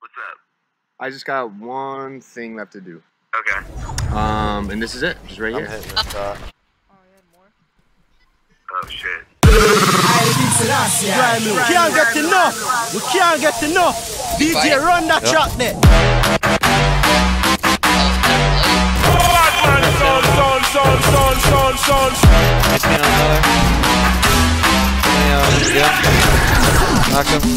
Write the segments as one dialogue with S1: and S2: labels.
S1: What's up?
S2: I just got one thing left to do.
S1: Okay.
S2: And this is it. Just right here.
S1: Oh shit.
S3: We can't get enough. We can't get enough. DJ, run that track there.
S4: Knock him.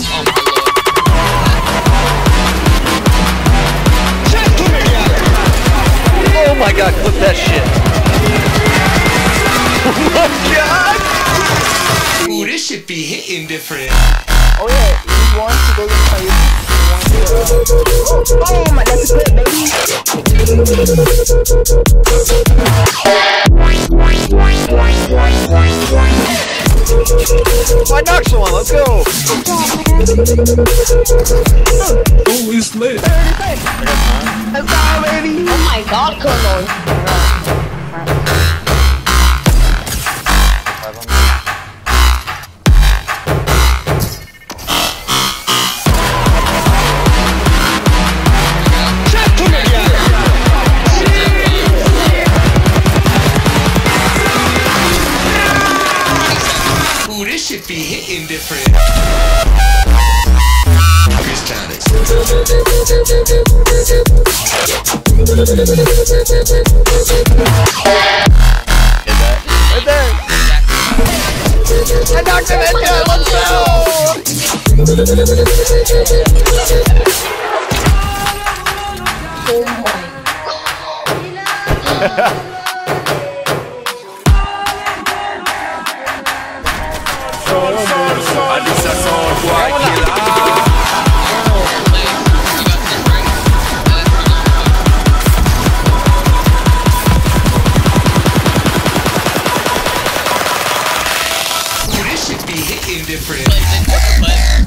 S4: Oh my god, clip that shit. Oh my god!
S5: Ooh, this shit be hitting different.
S6: Oh yeah, you want to go to the oh my, that's a clip, baby.
S4: I knocked someone, let's go!
S5: Oh, it's lit.
S6: Let's go, baby. Oh my god, Colonel.
S5: Ooh, this shit be hitting different. Griztronics.
S4: Right there! I knocked him in there, let's go!
S6: Oh my god.
S5: Ooh, this shit be hitting different.